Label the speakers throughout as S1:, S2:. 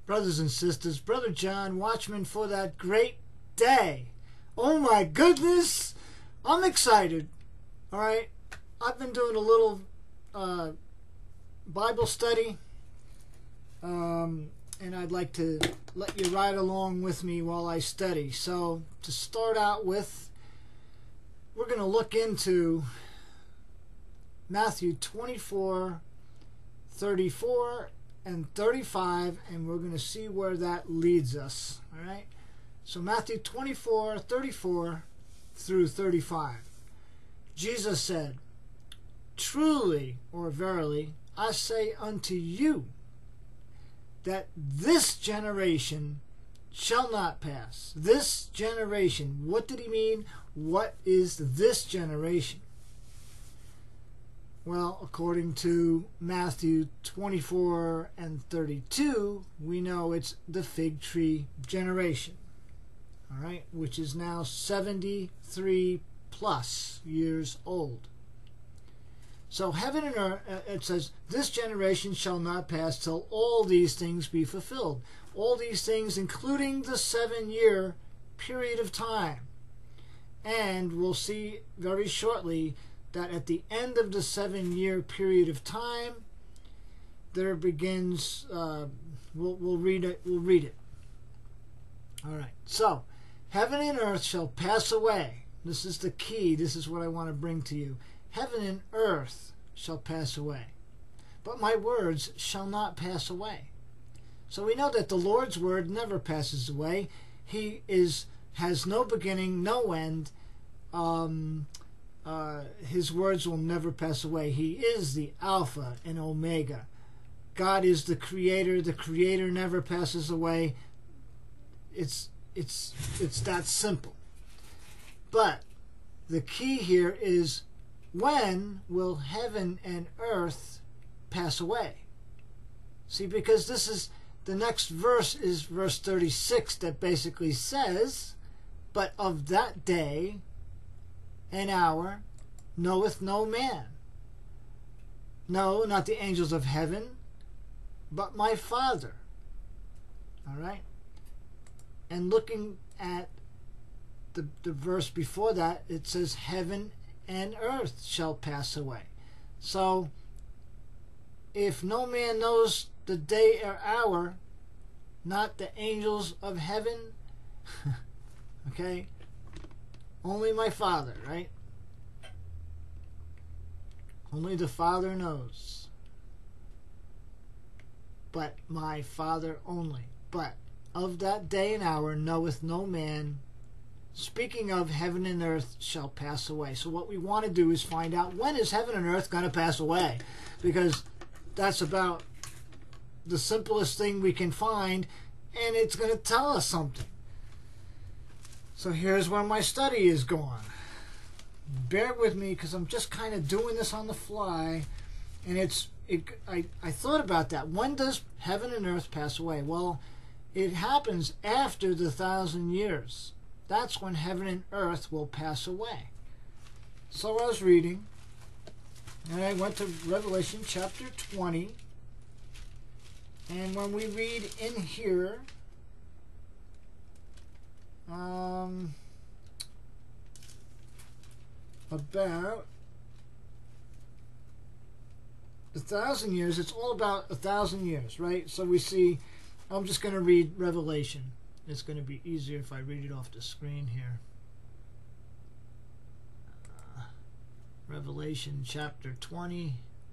S1: brothers and sisters, Brother John, watchman for that great day. Oh my goodness, I'm excited. All right, I've been doing a little Bible study, and I'd like to let you ride along with me while I study. So to start out with, we're going to look into Matthew 24, 34, and 35, and we're going to see where that leads us. All right? So Matthew 24, 34 through 35. Jesus said, "Truly, or verily, I say unto you, that this generation shall not pass." This generation. What did he mean? What is this generation? Well, according to Matthew 24 and 32, we know it's the fig tree generation. All right, which is now 73 plus years old. So heaven and earth, it says, this generation shall not pass till all these things be fulfilled. All these things, including the 7-year period of time. And we'll see very shortly that at the end of the 7-year period of time, there begins, we'll read it. All right. So, heaven and earth shall pass away. This is the key. This is what I want to bring to you. Heaven and earth shall pass away, but my words shall not pass away. So we know that the Lord's word never passes away. He has no beginning, no end. His words will never pass away. He is the Alpha and Omega. God is the Creator. The Creator never passes away. It's that simple. But the key here is, when will heaven and earth pass away? See, because this is the next verse is verse 36 that basically says, "But of that day and hour knoweth no man. No, not the angels of heaven, but my Father." All right? And looking at the verse before that, it says, "Heaven and earth shall pass away." So, if no man knows the day or hour, not the angels of heaven, okay, only my Father, right? Only the Father knows. But my Father only. But of that day and hour knoweth no man. Speaking of heaven and earth shall pass away. So what we want to do is find out, when is heaven and earth going to pass away? Because that's about the simplest thing we can find, and it's going to tell us something. So here's where my study is going. Bear with me, because I'm just kind of doing this on the fly, and I thought about that. When does heaven and earth pass away? Well, it happens after the 1,000 years. That's when heaven and earth will pass away. So I was reading, and I went to Revelation chapter 20. And when we read in here, about 1,000 years, it's all about 1,000 years, right? So we see, I'm just going to read Revelation. It's going to be easier if I read it off the screen here. Revelation chapter 20.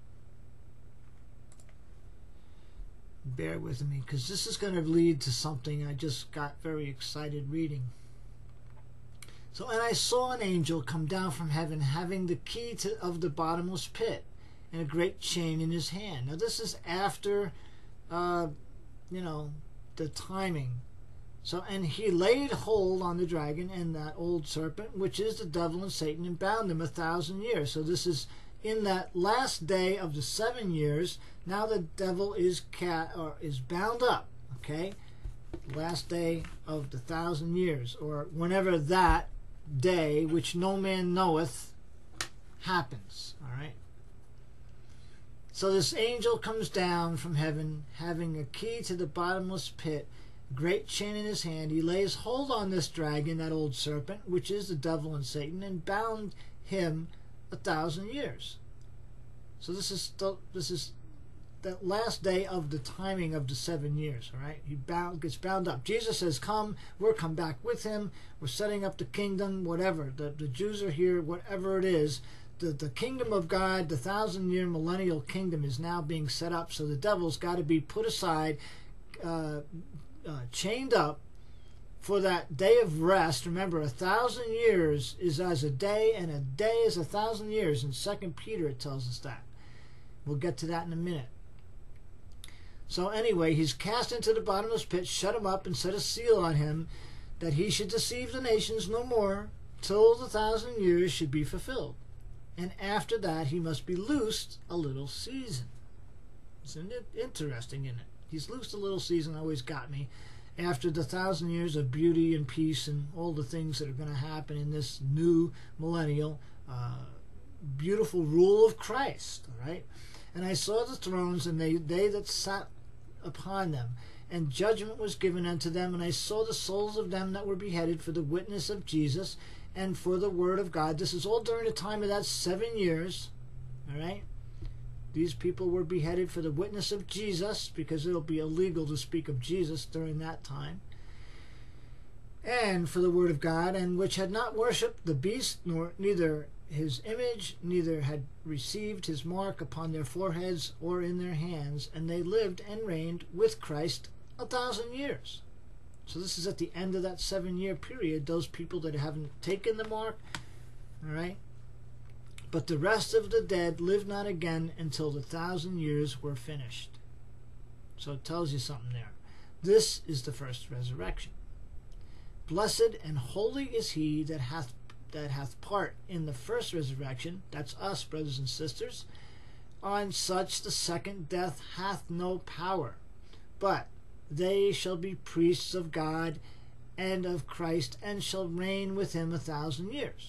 S1: Bear with me, because this is going to lead to something I just got very excited reading. So, "And I saw an angel come down from heaven, having the key of the bottomless pit, and a great chain in his hand." Now this is after, the timing. So, "And he laid hold on the dragon and that old serpent, which is the devil and Satan, and bound him 1,000 years." So this is in that last day of the 7 years. Now the devil is bound up. Okay, last day of the 1,000 years, or whenever that day, which no man knoweth, happens. All right. So this angel comes down from heaven, having a key to the bottomless pit, a great chain in his hand. He lays hold on this dragon, that old serpent, which is the devil and Satan, and bound him 1,000 years. So this is that last day of the timing of the 7 years. All right, he gets bound up. Jesus says, "Come, we'll come back with him. We're setting up the kingdom, whatever. The Jews are here, whatever it is." The kingdom of God, the 1,000-year millennial kingdom, is now being set up. So the devil's got to be put aside, chained up for that day of rest. Remember, 1,000 years is as a day, and a day is 1,000 years. In 2 Peter, it tells us that. We'll get to that in a minute. So anyway, he's cast into the bottomless pit, shut him up, and set a seal on him, that he should deceive the nations no more, till the 1,000 years should be fulfilled. And after that, he must be loosed a little season. Isn't it interesting, isn't it? He's loosed a little season, always got me. After the 1,000 years of beauty and peace and all the things that are going to happen in this new millennial, beautiful rule of Christ, all right? And I saw the thrones, and they that sat upon them, and judgment was given unto them. And I saw the souls of them that were beheaded for the witness of Jesus and for the word of God. This is all during the time of that 7 years. All right? These people were beheaded for the witness of Jesus, because it'll be illegal to speak of Jesus during that time. And for the word of God, and which had not worshipped the beast, nor neither his image, neither had received his mark upon their foreheads or in their hands. And they lived and reigned with Christ 1,000 years. So this is at the end of that 7-year period, those people that haven't taken the mark, all right? But the rest of the dead lived not again until the 1,000 years were finished. So it tells you something there. This is the first resurrection. Blessed and holy is he that hath part in the first resurrection. That's us, brothers and sisters. On such the second death hath no power, but they shall be priests of God and of Christ, and shall reign with him 1,000 years.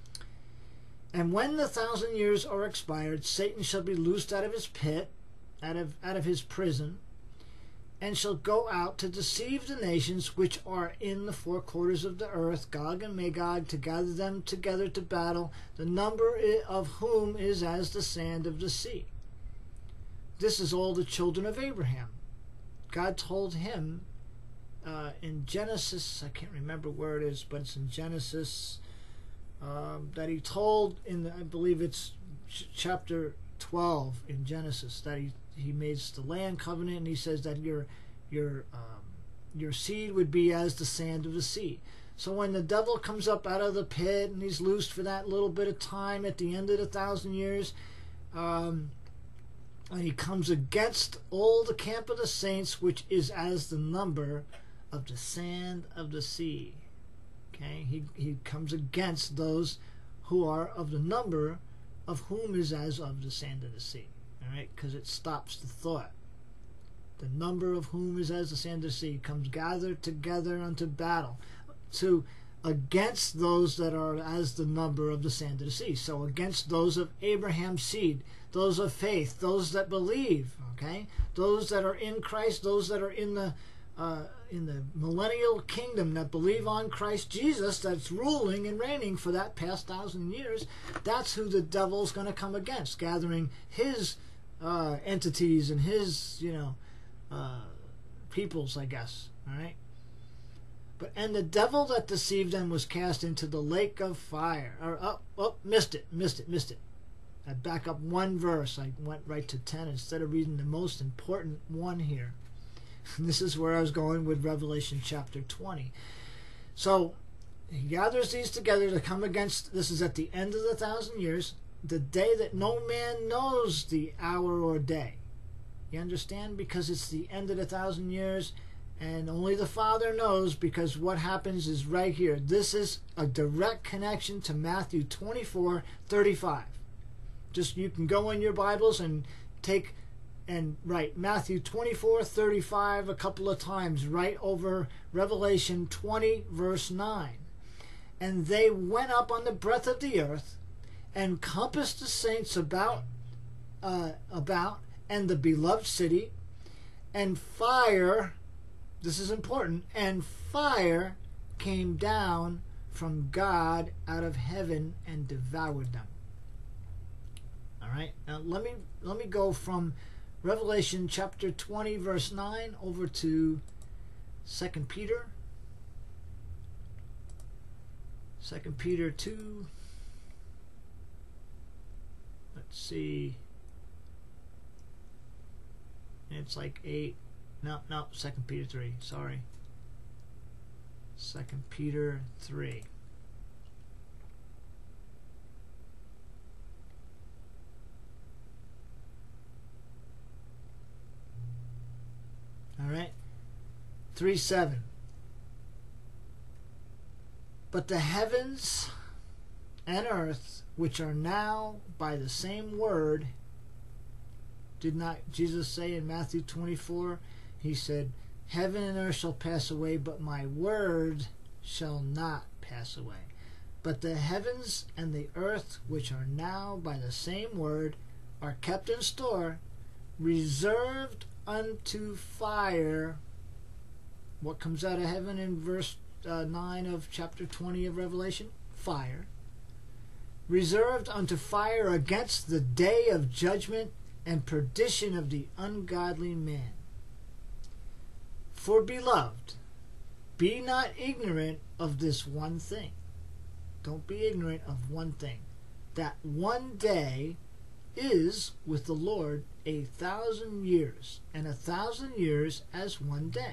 S1: And when the 1,000 years are expired, Satan shall be loosed out of his pit, out of his prison, and shall go out to deceive the nations which are in the four quarters of the earth, Gog and Magog, to gather them together to battle, the number of whom is as the sand of the sea. This is all the children of Abraham. God told him in Genesis, I can't remember where it is, but it's in Genesis, that he told I believe it's chapter 12 in Genesis, that he makes the land covenant, and he says that your seed would be as the sand of the sea. So when the devil comes up out of the pit and he's loosed for that little bit of time at the end of the 1,000 years, and he comes against all the camp of the saints, which is as the number of the sand of the sea. Okay, he comes against those who are of the number of whom is as of the sand of the sea. All right, because it stops the thought. The number of whom is as the sand of the sea comes gathered together unto battle, against those that are as the number of the sand of the sea. So against those of Abraham's seed, those of faith, those that believe, okay, those that are in Christ, those that are in the millennial kingdom, that believe on Christ Jesus, that's ruling and reigning for that past 1,000 years. That's who the devil's going to come against, gathering his entities and his peoples, I guess. All right. And the devil that deceived them was cast into the lake of fire. Missed it. I back up one verse. I went right to 10 instead of reading the most important one here. This is where I was going with Revelation chapter 20. So he gathers these together to come against, this is at the end of the 1,000 years, the day that no man knows the hour or day. You understand? Because it's the end of the 1,000 years, and only the Father knows, because what happens is right here. This is a direct connection to Matthew 24:35. Just, you can go in your Bibles and write Matthew 24:35 a couple of times, right over Revelation 20 verse 9. And they went up on the breadth of the earth, and compassed the saints about about, and the beloved city, and fire, this is important, and fire came down from God out of heaven and devoured them. All right, now let me go from Revelation chapter 20 verse 9 over to 2 Peter. 2 Peter 2. Let's see. It's like 8. No, 2 Peter 3. Sorry. 2 Peter 3. All right. 3:7. But the heavens and earth, which are now by the same word, did not Jesus say in Matthew 24? He said, heaven and earth shall pass away, but my word shall not pass away. But the heavens and the earth, which are now by the same word, are kept in store, reserved unto fire. What comes out of heaven in verse 9 of chapter 20 of Revelation? Fire. Reserved unto fire against the day of judgment and perdition of the ungodly man. For beloved, be not ignorant of this one thing. Don't be ignorant of one thing. That one day is with the Lord 1,000 years, and 1,000 years as one day.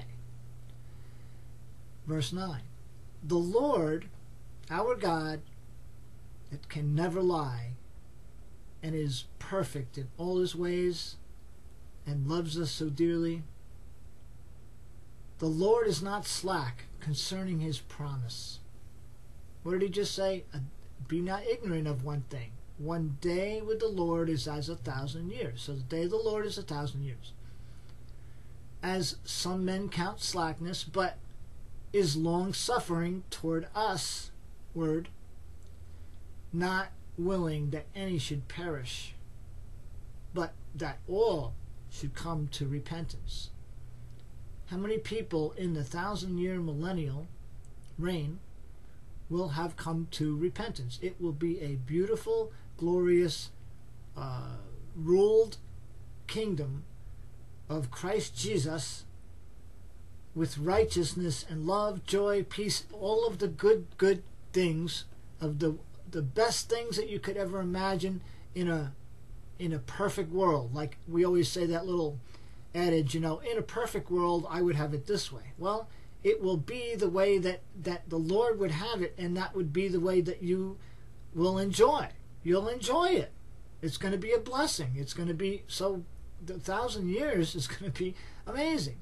S1: Verse 9. The Lord, our God, that can never lie, and is perfect in all his ways, and loves us so dearly. The Lord is not slack concerning his promise. What did he just say? Be not ignorant of one thing. One day with the Lord is as 1,000 years. So the day of the Lord is 1,000 years. As some men count slackness, but is long-suffering toward us, word, not willing that any should perish, but that all should come to repentance. How many people in the 1,000-year millennial reign will have come to repentance? It will be a beautiful, glorious, ruled kingdom of Christ Jesus, with righteousness and love, joy, peace, all of the good things, of the best things that you could ever imagine in a perfect world. Like we always say that little adage, in a perfect world I would have it this way. Well, it will be the way that the Lord would have it, and that would be the way that you will enjoy. You'll enjoy it. It's going to be a blessing. It's going to be so. The 1,000 years is going to be amazing.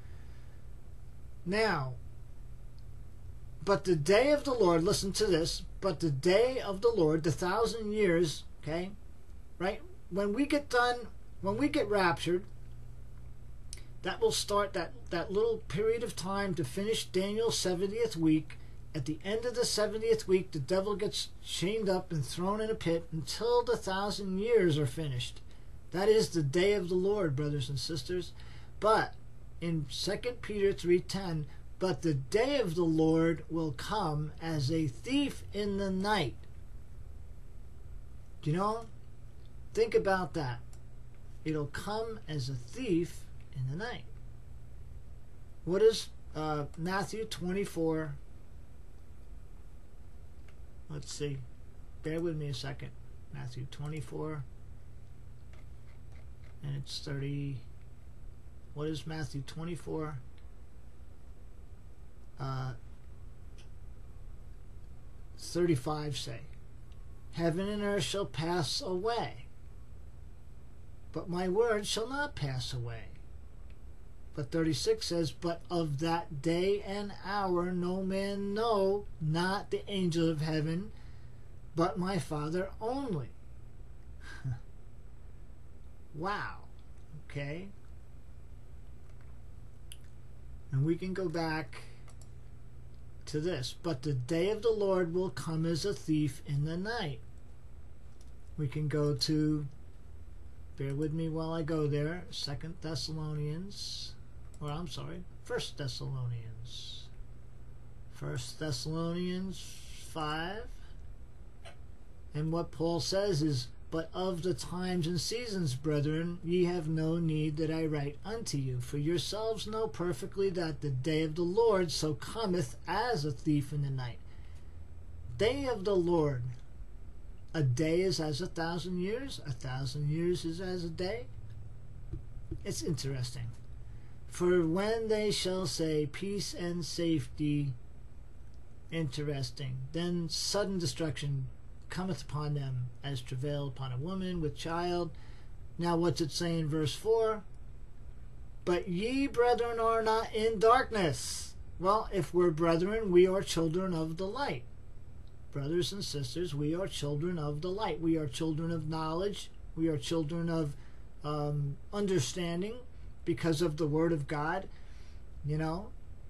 S1: Now, but the day of the Lord, listen to this, but the day of the Lord, the 1,000 years, okay, right? When we get done, when we get raptured, that will start that little period of time to finish Daniel's 70th week. At the end of the 70th week, the devil gets chained up and thrown in a pit until the 1,000 years are finished. That is the day of the Lord, brothers and sisters. But in 2 Peter 3:10, but the day of the Lord will come as a thief in the night. Do you know? Think about that. It'll come as a thief in the night. What is Matthew 24? Let's see. Bear with me a second. Matthew 24. And it's 30. What is Matthew 24? 35 say, heaven and earth shall pass away, but my word shall not pass away. But 36 says, but of that day and hour no man know, not the angel of heaven, but my Father only. Wow. Okay. And we can go back to this. But the day of the Lord will come as a thief in the night. We can go to Bear with me while I go there. 2 Thessalonians, or I'm sorry, 1 Thessalonians. 1 Thessalonians 5. And what Paul says is, but of the times and seasons, brethren, ye have no need that I write unto you. For yourselves know perfectly that the day of the Lord so cometh as a thief in the night. Day of the Lord. A day is as 1,000 years. 1,000 years is as a day. It's interesting. For when they shall say peace and safety, interesting, then sudden destruction cometh upon them as travail upon a woman with child. Now what's it say in verse 4? But ye, brethren, are not in darkness. Well, if we're brethren, we are children of the light. Brothers and sisters, we are children of the light. We are children of knowledge. We are children of understanding because of the Word of God. You know,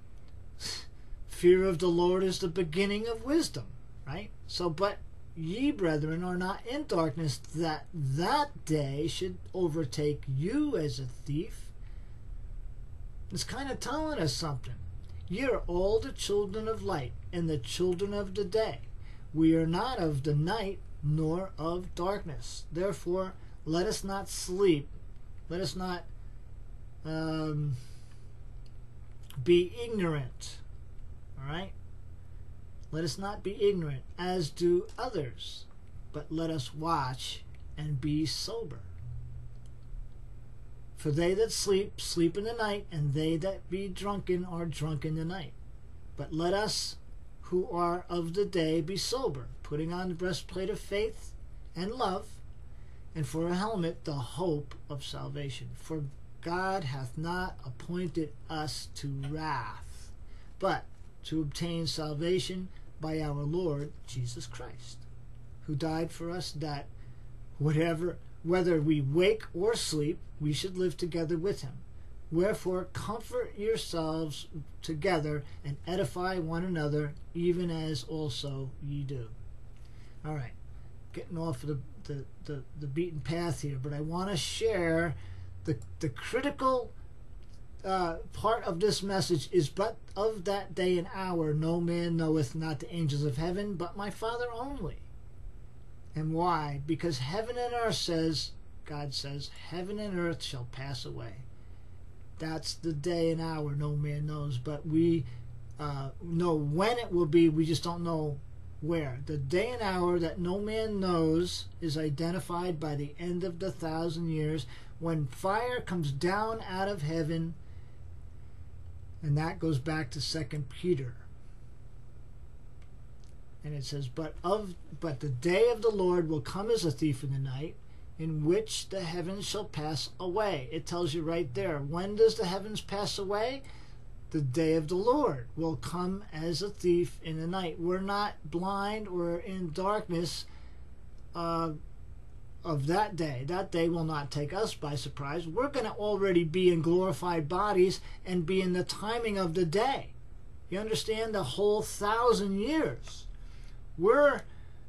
S1: fear of the Lord is the beginning of wisdom, right? So, but ye, brethren, are not in darkness, that that day should overtake you as a thief. It's kind of telling us something. Ye are all the children of light and the children of the day. We are not of the night nor of darkness. Therefore, let us not sleep. Let us not be ignorant. All right? Let us not be ignorant, as do others, but let us watch and be sober. For they that sleep, sleep in the night, and they that be drunken are drunk in the night. But let us who are of the day be sober, putting on the breastplate of faith and love, and for a helmet the hope of salvation. For God hath not appointed us to wrath, but to obtain salvation by our Lord Jesus Christ, who died for us, that whether we wake or sleep, we should live together with him. Wherefore comfort yourselves together and edify one another, even as also ye do. All right, getting off of the beaten path here, but I want to share the critical part of this message is, but of that day and hour no man knoweth, not the angels of heaven, but my Father only. And why? Because heaven and earth says, God says, heaven and earth shall pass away. That's the day and hour no man knows, but we know when it will be. We just don't know where. The day and hour that no man knows is identified by the end of the 1,000 years, when fire comes down out of heaven, and that goes back to 2 Peter. And it says, but the day of the Lord will come as a thief in the night, in which the heavens shall pass away. It tells you right there. When does the heavens pass away? The day of the Lord will come as a thief in the night. We're not blind or in darkness of that day. That day will not take us by surprise. We're going to already be in glorified bodies and be in the timing of the day. You understand? The whole 1,000 years. We're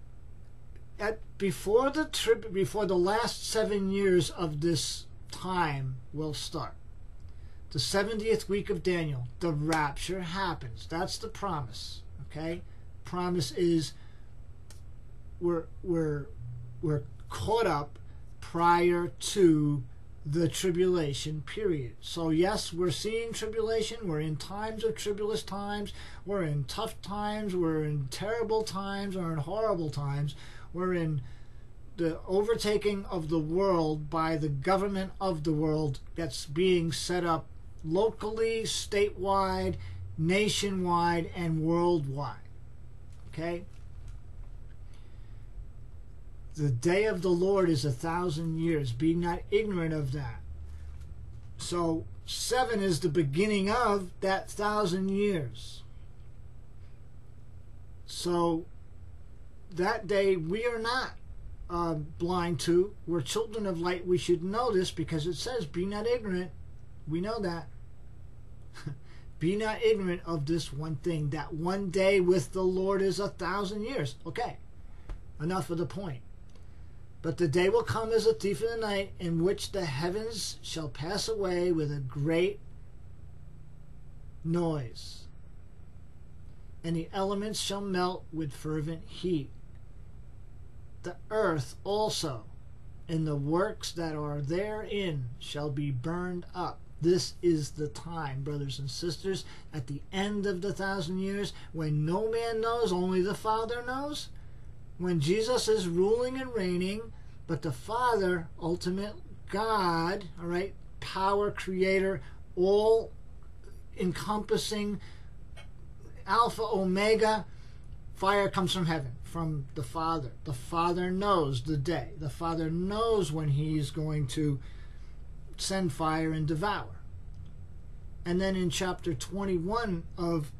S1: before the last 7 years of this time will start. The 70th week of Daniel, the rapture happens. That's the promise. Okay? Promise is we're caught up prior to the tribulation period. So yes, we're seeing tribulation. We're in times of tribulous times. We're in tough times. We're in terrible times. We're in horrible times. We're in the overtaking of the world by the government of the world that's being set up locally, statewide, nationwide, and worldwide. Okay? The day of the Lord is 1,000 years. Be not ignorant of that. So 7 is the beginning of that 1,000 years. So that day we are not blind to. We're children of light. We should know this because it says, be not ignorant. We know that. Be not ignorant of this one thing, that one day with the Lord is 1,000 years. Okay, enough of the point. But the day will come as a thief in the night, in which the heavens shall pass away with a great noise, and the elements shall melt with fervent heat. The earth also and the works that are therein shall be burned up. This is the time, brothers and sisters, at the end of the 1,000 years, when no man knows, only the Father knows, when Jesus is ruling and reigning, but the Father, ultimate God, all right, power, creator, all encompassing, Alpha, Omega, fire comes from heaven, from the Father. The Father knows the day. The Father knows when He's going to send fire and devour. And then in chapter 21 of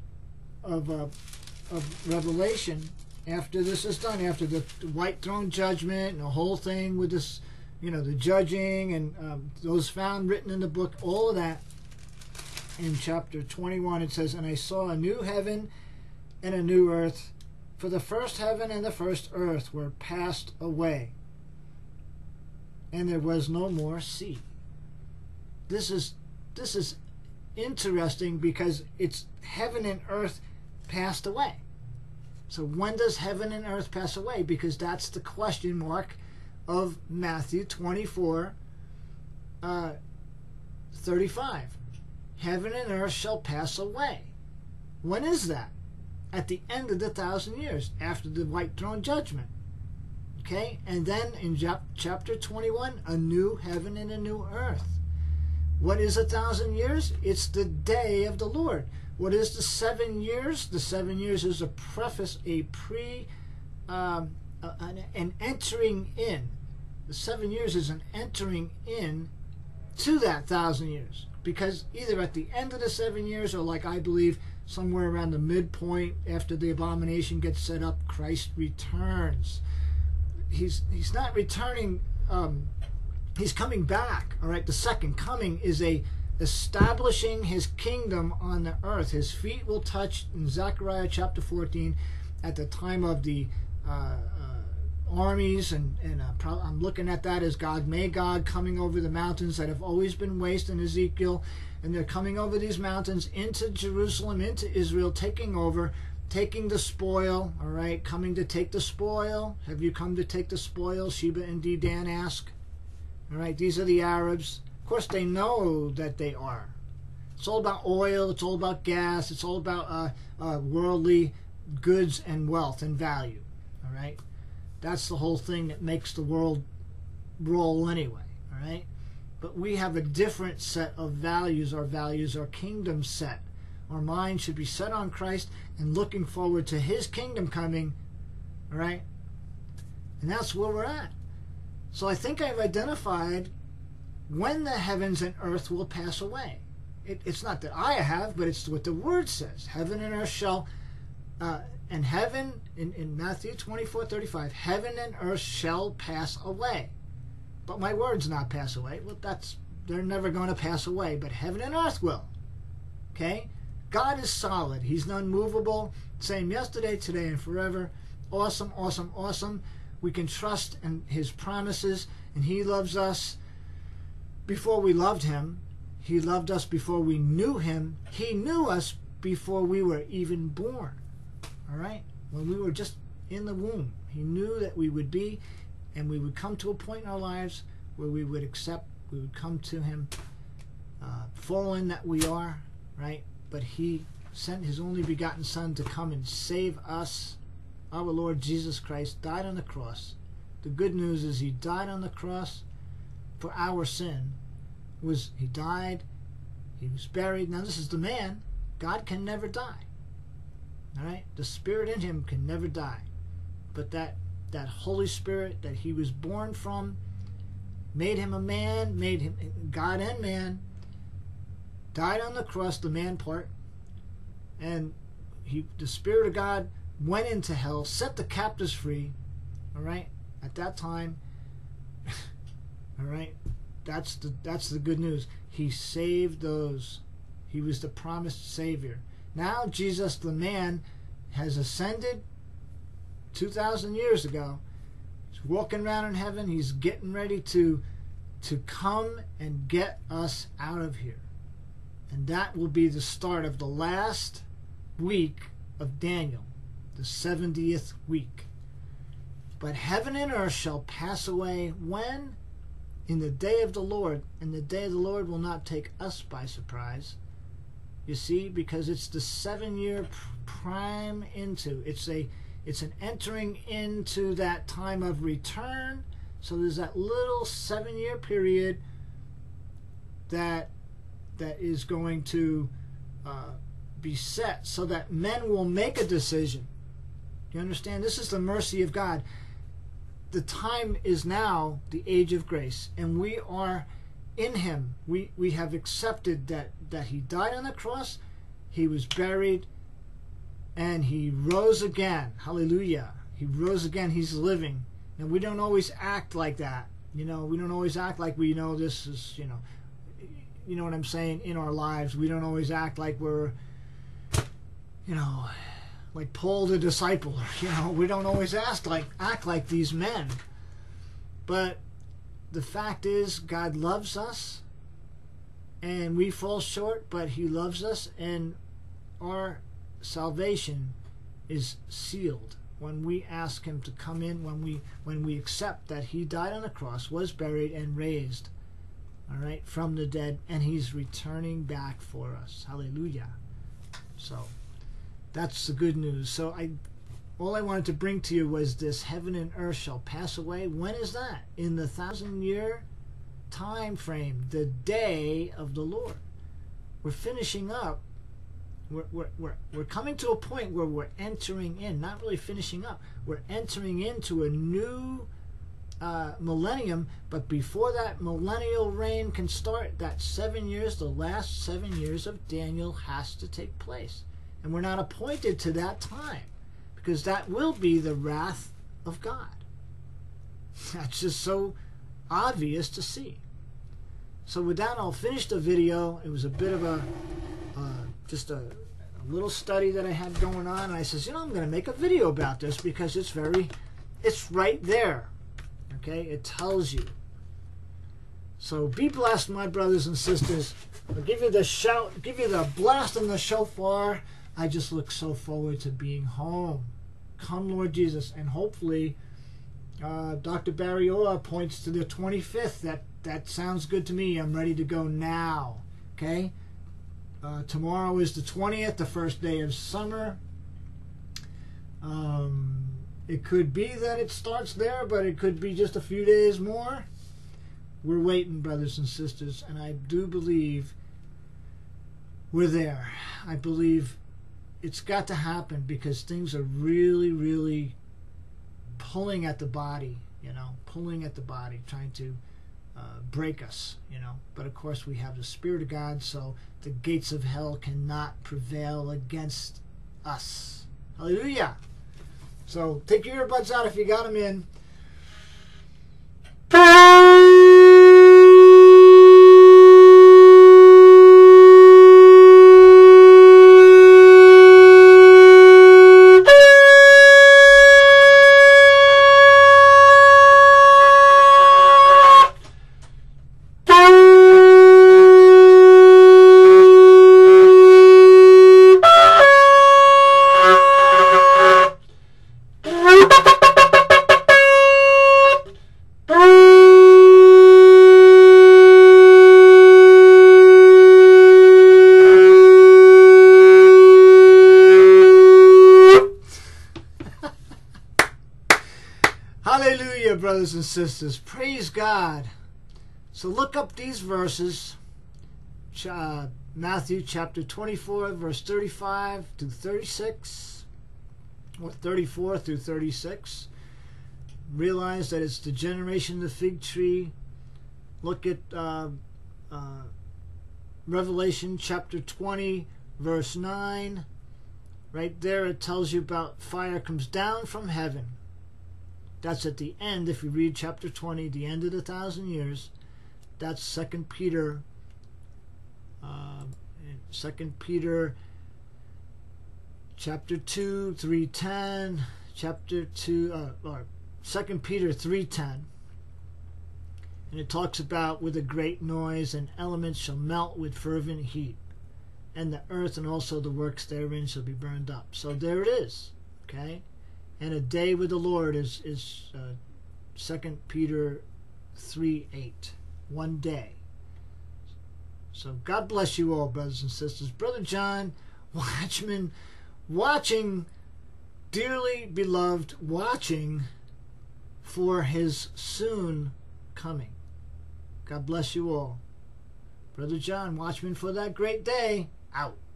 S1: Revelation, after this is done, after the white throne judgment and the whole thing with this, the judging and those found written in the book, all of that, in chapter 21 it says, "And I saw a new heaven and a new earth, for the first heaven and the first earth were passed away, and there was no more sea." This is interesting because it's heaven and earth passed away. So when does heaven and earth pass away? Because that's the question mark of Matthew 24, 35. Heaven and earth shall pass away. When is that? At the end of the 1,000 years, after the white throne judgment. Okay? And then in chapter 21, a new heaven and a new earth. What is 1,000 years? It's the day of the Lord. What is the 7 years? The 7 years is an entering in. The 7 years is an entering in to that 1,000 years. Because either at the end of the 7 years, or like I believe somewhere around the midpoint after the abomination gets set up, Christ returns. He's not returning. He's coming back. All right. The second coming is establishing His kingdom on the earth. His feet will touch, in Zechariah chapter 14, at the time of the armies, and I'm looking at that as Gog Magog coming over the mountains that have always been waste in Ezekiel, and they're coming over these mountains into Jerusalem, into Israel, taking over, taking the spoil, all right, coming to take the spoil. Have you come to take the spoil? Sheba and Dedan ask. All right, these are the Arabs. Of course, they know that they are. It's all about oil, it's all about gas, it's all about worldly goods and wealth and value, all right? That's the whole thing that makes the world roll anyway, all right? But we have a different set of values. Our values are kingdom set. Our mind should be set on Christ and looking forward to His kingdom coming, all right? And that's where we're at. So I think I've identified when the heavens and earth will pass away. It's not that I have, but it's what the Word says. Heaven and earth shall... and heaven, in Matthew 24:35, heaven and earth shall pass away. But my words not pass away. Well, they're never going to pass away, but heaven and earth will. Okay? God is solid. He's unmovable. Same yesterday, today, and forever. Awesome, awesome, awesome. We can trust in His promises, and He loves us before we loved Him. He loved us before we knew Him. He knew us before we were even born. All right? When we were just in the womb, He knew that we would be, and we would come to a point in our lives where we would accept, we would come to Him, fallen that we are, right? But He sent His only begotten Son to come and save us. Our Lord Jesus Christ died on the cross. The good news is He died on the cross for our sin. He died, He was buried. Now this is the man. God can never die. All right? The Spirit in Him can never die. But that Holy Spirit that He was born from made Him a man, made Him God and man, died on the cross, the man part, and the Spirit of God went into hell, set the captives free, all right, at that time, all right, that's the good news. He saved those. He was the promised Savior. Now Jesus, the man, has ascended 2,000 years ago. He's He's walking around in heaven. He's getting ready to come and get us out of here. And that will be the start of the last week of Daniel, the 70th week. But heaven and earth shall pass away when? In the day of the Lord. And the day of the Lord will not take us by surprise. You see, because it's the 7-year prime into. It's an entering into that time of return. So there's that little 7-year period that is going to be set so that men will make a decision. You understand? This is the mercy of God. The time is now the age of grace, and we are in him. We have accepted that he died on the cross, he was buried, and he rose again. Hallelujah. He rose again. He's living. And we don't always act like that. We don't always act like we know this is, you know what I'm saying, in our lives. We don't always act like we're, like Paul the disciple. We don't always act like these men. But the fact is, God loves us, and we fall short, but he loves us, and our salvation is sealed when we ask him to come in, when we accept that he died on the cross, was buried, and raised, all right, from the dead, and he's returning back for us. Hallelujah. So that's the good news. So all I wanted to bring to you was this: heaven and earth shall pass away. When is that? In the 1,000-year time frame, the day of the Lord. We're finishing up. We're coming to a point where we're entering in, not really finishing up. We're entering into a new millennium, but before that millennial reign can start, that 7 years, the last 7 years of Daniel, has to take place. And we're not appointed to that time, because that will be the wrath of God. That's just so obvious to see. So with that, I'll finish the video. It was a bit of just a little study that I had going on, and I says, I'm going to make a video about this because it's right there. Okay, it tells you. So be blessed, my brothers and sisters. I'll give you the shout, give you the blast and the shofar. I just look so forward to being home. Come, Lord Jesus. And hopefully, Dr. Barriola points to the 25th. That sounds good to me. I'm ready to go now. Okay? Tomorrow is the 20th, the first day of summer. It could be that it starts there, but it could be just a few days more. We're waiting, brothers and sisters, and I do believe we're there. I believe it's got to happen because things are really, really pulling at the body, pulling at the body, trying to break us, But of course we have the Spirit of God, so the gates of hell cannot prevail against us. Hallelujah. So take your earbuds out if you got them in. Hallelujah, brothers and sisters. Praise God. So look up these verses. Matthew chapter 24, verse 35 to 36, or 34 through 36. Realize that it's the generation of the fig tree. Look at Revelation chapter 20, verse 9. Right there it tells you about fire comes down from heaven. That's at the end. If you read chapter 20, the end of the 1,000 years, that's 2 Peter. 2 Peter chapter 2, 3:10, chapter 2, or 2 Peter 3:10. And it talks about with a great noise, and elements shall melt with fervent heat, and the earth and also the works therein shall be burned up. So there it is. Okay? And a day with the Lord is 2 Peter 3:8. One day. So God bless you all, brothers and sisters. Brother John, watchman, watching, dearly beloved, watching for his soon coming. God bless you all. Brother John, watchman for that great day, out.